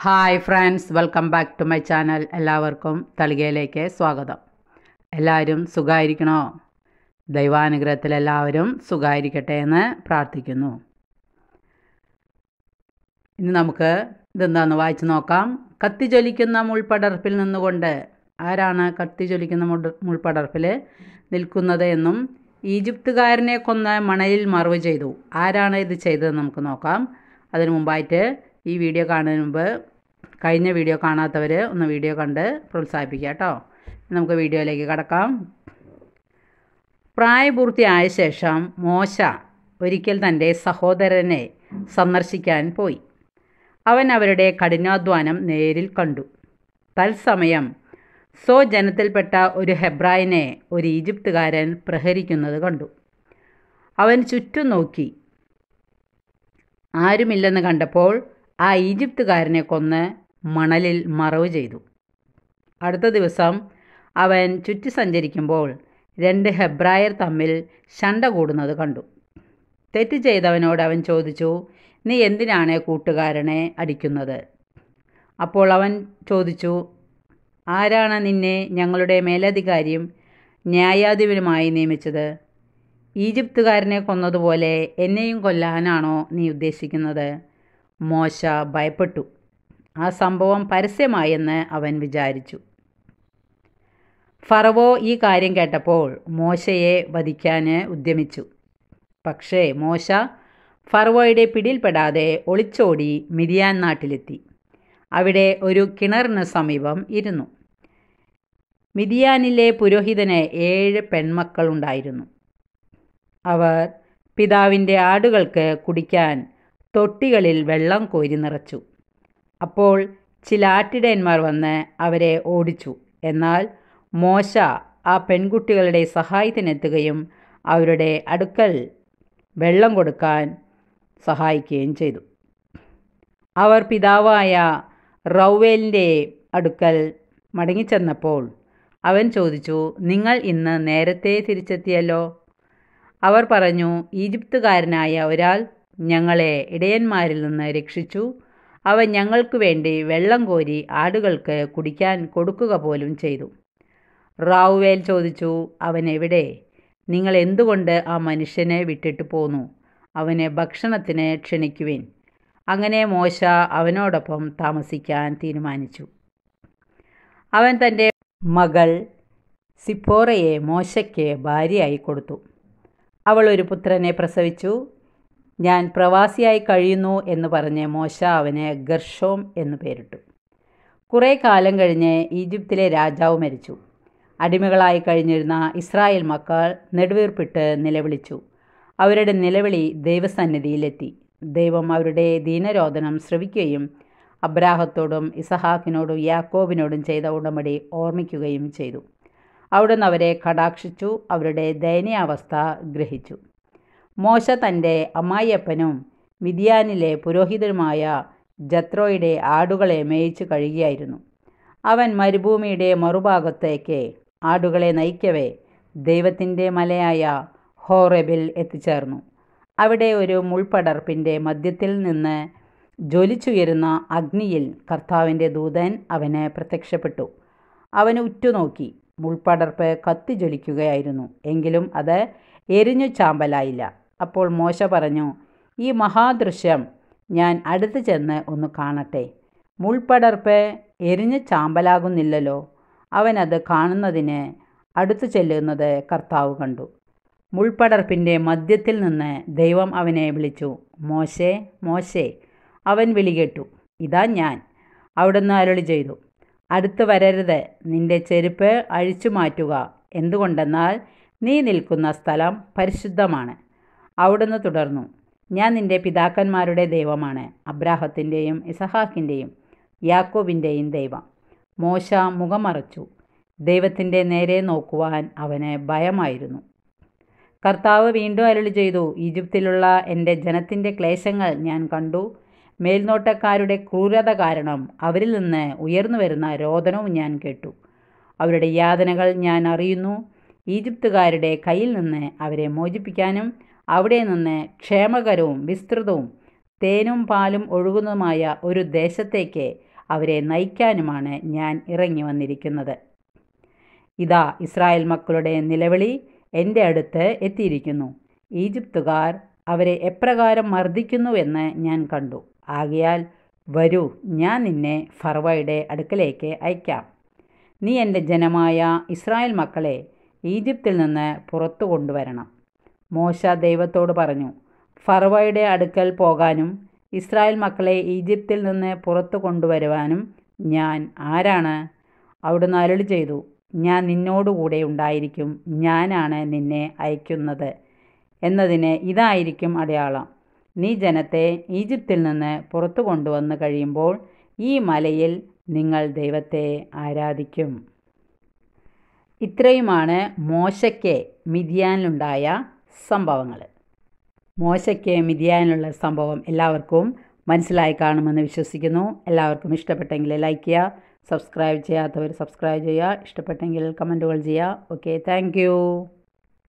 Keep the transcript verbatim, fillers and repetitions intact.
Hi friends, welcome back to my channel. എല്ലാവർക്കും തളികയിലേക്ക് സ്വാഗതം. എല്ലാവരും സുഖമായിരിക്കണോ? ദൈവാനുഗ്രഹത്തിൽ എല്ലാവരും സുഖമായിരിക്കട്ടെ എന്ന് പ്രാർത്ഥിക്കുന്നു. ഇനി നമുക്ക് ഇതെന്താണെന്ന് വായിച്ച് നോക്കാം. കത്തി ജ്വലിക്കുന്ന മുൾപടർപ്പിൽ നിന്നുകൊണ്ട്, ആരാണ് കത്തി ജ്വലിക്കുന്ന മുൾ മുൾപടർപ്പിൽ നിൽക്കുന്നത് എന്നും ഈജിപ്തുകാരനെ കൊന്ന് മണലിൽ മറവ് ചെയ്തു. ആരാണ് ഇത് ചെയ്തതെന്ന് നമുക്ക് നോക്കാം. അതിനു മുമ്പായിട്ട് ഈ വീഡിയോ കാണുന്നതിന് മുമ്പ് കഴിഞ്ഞ വീഡിയോ കാണാത്തവർ ഒന്ന് വീഡിയോ കണ്ട് പ്രോത്സാഹിപ്പിക്കുക കേട്ടോ. നമുക്ക് വീഡിയോയിലേക്ക് കടക്കാം. പ്രായപൂർത്തിയായ ശേഷം മോശ ഒരിക്കൽ തൻ്റെ സഹോദരനെ സന്ദർശിക്കാൻ പോയി. അവൻ അവരുടെ കഠിനാധ്വാനം നേരിൽ കണ്ടു. തത്സമയം സ്വജനത്തിൽപ്പെട്ട ഒരു ഹെബ്രായനെ ഒരു ഈജിപ്തുകാരൻ പ്രഹരിക്കുന്നത് കണ്ടു. അവൻ ചുറ്റും നോക്കി. ആരുമില്ലെന്ന് കണ്ടപ്പോൾ ആ ഈജിപ്തുകാരനെ കൊന്ന് മണലിൽ മറവ് ചെയ്തു. അടുത്ത ദിവസം അവൻ ചുറ്റി സഞ്ചരിക്കുമ്പോൾ രണ്ട് ഹെബ്രായർ തമ്മിൽ ശണ്ട കൂടുന്നത് കണ്ടു. തെറ്റ് ചെയ്തവനോട് അവൻ ചോദിച്ചു, നീ എന്തിനാണ് കൂട്ടുകാരനെ അടിക്കുന്നത്? അപ്പോൾ അവൻ ചോദിച്ചു, ആരാണ് നിന്നെ ഞങ്ങളുടെ മേലധികാരിയും ന്യായാധിപനുമായി നിയമിച്ചത്? ഈജിപ്തുകാരനെ കൊന്നതുപോലെ എന്നെയും കൊല്ലാനാണോ നീ ഉദ്ദേശിക്കുന്നത്? മോശ ഭയപ്പെട്ടു. ആ സംഭവം പരസ്യമായെന്ന് അവൻ വിചാരിച്ചു. ഫറവോ ഈ കാര്യം കേട്ടപ്പോൾ മോശയെ വധിക്കാൻ ഉദ്യമിച്ചു. പക്ഷേ മോശ ഫറവോയുടെ പിടിയിൽപ്പെടാതെ ഒളിച്ചോടി മിദിയാൻ നാട്ടിലെത്തി. അവിടെ ഒരു കിണറിന് സമീപം ഇരുന്നു. മിദിയാനിലെ പുരോഹിതന് ഏഴ് പെൺമക്കളുണ്ടായിരുന്നു. അവർ പിതാവിൻ്റെ ആടുകൾക്ക് കുടിക്കാൻ തൊട്ടികളിൽ വെള്ളം കോരി നിറച്ചു. അപ്പോൾ ചില ആട്ടിടയന്മാർ വന്ന് അവരെ ഓടിച്ചു. എന്നാൽ മോശ ആ പെൺകുട്ടികളുടെ സഹായത്തിനെത്തുകയും അവരുടെ അടുക്കൽ വെള്ളം കൊടുക്കാൻ സഹായിക്കുകയും ചെയ്തു. അവർ പിതാവായ റൗവേലിൻ്റെ അടുക്കൽ മടങ്ങിച്ചെന്നപ്പോൾ അവൻ ചോദിച്ചു, നിങ്ങൾ ഇന്ന് നേരത്തെ തിരിച്ചെത്തിയല്ലോ? അവർ പറഞ്ഞു, ഈജിപ്തുകാരനായ ഒരാൾ ഞങ്ങളെ ഇടയന്മാരിൽ നിന്ന് രക്ഷിച്ചു. അവൻ ഞങ്ങൾക്ക് വേണ്ടി വെള്ളം കോരി ആടുകൾക്ക് കുടിക്കാൻ കൊടുക്കുക പോലും ചെയ്തു. റാവുവേൽ ചോദിച്ചു, അവൻ എവിടെ? നിങ്ങൾ എന്തുകൊണ്ട് ആ മനുഷ്യനെ വിട്ടിട്ട് പോന്നു? അവനെ ഭക്ഷണത്തിന് ക്ഷണിക്കുവിൻ. അങ്ങനെ മോശ അവനോടൊപ്പം താമസിക്കാൻ തീരുമാനിച്ചു. അവൻ തൻ്റെ മകൾ സിപ്പോറയെ മോശയ്ക്ക് ഭാര്യയായി കൊടുത്തു. അവൾ ഒരു പുത്രനെ പ്രസവിച്ചു. ഞാൻ പ്രവാസിയായി കഴിയുന്നു എന്ന് പറഞ്ഞ് മോശ അവന് ഗർഷോം എന്നു പേരിട്ടു. കുറേ കാലം കഴിഞ്ഞ് ഈജിപ്തിലെ രാജാവ് മരിച്ചു. അടിമകളായി കഴിഞ്ഞിരുന്ന ഇസ്രായേൽ മക്കൾ നെടുവീർപ്പിട്ട് നിലവിളിച്ചു. അവരുടെ നിലവിളി ദൈവസന്നിധിയിലെത്തി. ദൈവം അവരുടെ ദീനരോധനം ശ്രവിക്കുകയും അബ്രാഹത്തോടും ഇസഹാക്കിനോടും യാക്കോബിനോടും ചെയ്ത ഉടമ്പടി ഓർമ്മിക്കുകയും ചെയ്തു. അവിടുന്ന് അവരെ കടാക്ഷിച്ചു, അവരുടെ ദയനീയാവസ്ഥ ഗ്രഹിച്ചു. മോശ തൻ്റെ അമ്മായിയപ്പനും മിദിയാനിലെ പുരോഹിതനുമായ ജത്രോയുടെ ആടുകളെ മേയിച്ചു കഴിയുകയായിരുന്നു. അവൻ മരുഭൂമിയുടെ മറുഭാഗത്തേക്ക് ആടുകളെ നയിക്കവേ ദൈവത്തിൻ്റെ മലയായ ഹോറേബിൽ എത്തിച്ചേർന്നു. അവിടെ ഒരു മുൾപടർപ്പിൻ്റെ മധ്യത്തിൽ നിന്ന് ജ്വലിച്ചുയരുന്ന അഗ്നിയിൽ കർത്താവിൻ്റെ ദൂതൻ അവന് പ്രത്യക്ഷപ്പെട്ടു. അവന് ഉറ്റുനോക്കി. മുൾപടർപ്പ് കത്തി ജ്വലിക്കുകയായിരുന്നു, എങ്കിലും അത് എരിഞ്ഞു ചാമ്പലായില്ല. അപ്പോൾ മോശ പറഞ്ഞു, ഈ മഹാദൃശ്യം ഞാൻ അടുത്ത് ചെന്ന് ഒന്ന് കാണട്ടെ. മുൾപടർപ്പ് എരിഞ്ഞു ചാമ്പലാകുന്നില്ലല്ലോ. അവനത് കാണുന്നതിന് അടുത്തു ചെല്ലുന്നത് കർത്താവ് കണ്ടു. മുൾപടർപ്പിൻ്റെ മധ്യത്തിൽ നിന്ന് ദൈവം അവനെ വിളിച്ചു, മോശേ, മോശേ. അവൻ വിളികേട്ടു, ഇതാ ഞാൻ. അവിടുന്ന് അരുളി ചെയ്തു, അടുത്ത് വരരുത്, നിന്റെ ചെരുപ്പ് അഴിച്ചു മാറ്റുക. എന്തുകൊണ്ടെന്നാൽ നീ നിൽക്കുന്ന സ്ഥലം പരിശുദ്ധമാണ്. അവിടുന്ന് തുടർന്നു, ഞാൻ നിന്റെ പിതാക്കന്മാരുടെ ദൈവമാണ്, അബ്രാഹത്തിൻ്റെയും ഇസഹാക്കിൻ്റെയും യാക്കോബിൻ്റെയും ദൈവം. മോശ മുഖമറച്ചു. ദൈവത്തിൻ്റെ നേരെ നോക്കുവാൻ അവന് ഭയമായിരുന്നു. കർത്താവ് വീണ്ടും അരുളി ചെയ്തു, ഈജിപ്തിലുള്ള എൻ്റെ ജനത്തിൻ്റെ ക്ലേശങ്ങൾ ഞാൻ കണ്ടു. മേൽനോട്ടക്കാരുടെ ക്രൂരത കാരണം അവരിൽ നിന്ന് ഉയർന്നു വരുന്ന രോദനവും ഞാൻ കേട്ടു. അവരുടെ യാതനകൾ ഞാൻ അറിയുന്നു. ഈജിപ്തുകാരുടെ കയ്യിൽ നിന്ന് അവരെ മോചിപ്പിക്കാനും അവിടെ നിന്ന് ക്ഷേമകരവും വിസ്തൃതവും തേനും പാലും ഒഴുകുന്നതുമായ ഒരു ദേശത്തേക്ക് അവരെ നയിക്കാനുമാണ് ഞാൻ ഇറങ്ങി വന്നിരിക്കുന്നത്. ഇതാ ഇസ്രായേൽ മക്കളുടെ നിലവിളി എൻ്റെ അടുത്ത് എത്തിയിരിക്കുന്നു. ഈജിപ്തുകാർ അവരെ എപ്രകാരം മർദ്ദിക്കുന്നുവെന്ന് ഞാൻ കണ്ടു. ആകയാൽ വരൂ, ഞാൻ നിന്നെ ഫറവയുടെ അടുക്കലേക്ക് അയക്കാം. നീ എൻ്റെ ജനമായ ഇസ്രായേൽ മക്കളെ ഈജിപ്തിൽ നിന്ന് പുറത്തു കൊണ്ടുവരണം. മോശ ദൈവത്തോട് പറഞ്ഞു, ഫറവയുടെ അടുക്കൽ പോകാനും ഇസ്രായേൽ മക്കളെ ഈജിപ്തിൽ നിന്ന് പുറത്തു കൊണ്ടുവരുവാനും ഞാൻ ആരാണ്? അവിടുന്ന് അരുളി ചെയ്തു, ഞാൻ നിന്നോടുകൂടെ ഉണ്ടായിരിക്കും, ഞാനാണ് നിന്നെ അയക്കുന്നത് എന്നതിന് ഇതായിരിക്കും അടയാളം. നീ ജനത്തെ ഈജിപ്തിൽ നിന്ന് പുറത്തു കൊണ്ടുവന്ന് കഴിയുമ്പോൾ ഈ മലയിൽ നിങ്ങൾ ദൈവത്തെ ആരാധിക്കും. ഇത്രയുമാണ് മോശയ്ക്ക് മിദ്യാനിലുണ്ടായ സംഭവങ്ങൾ. മോശയ്ക്ക് മിദ്യാനിലുള്ള സംഭവം എല്ലാവർക്കും മനസ്സിലായി കാണുമെന്ന് വിശ്വസിക്കുന്നു. എല്ലാവർക്കും ഇഷ്ടപ്പെട്ടെങ്കിൽ ലൈക്ക് ചെയ്യുക, സബ്സ്ക്രൈബ് ചെയ്യാത്തവർ സബ്സ്ക്രൈബ് ചെയ്യുക, ഇഷ്ടപ്പെട്ടെങ്കിൽ കമൻറ്റുകൾ ചെയ്യുക. Okay, thank U.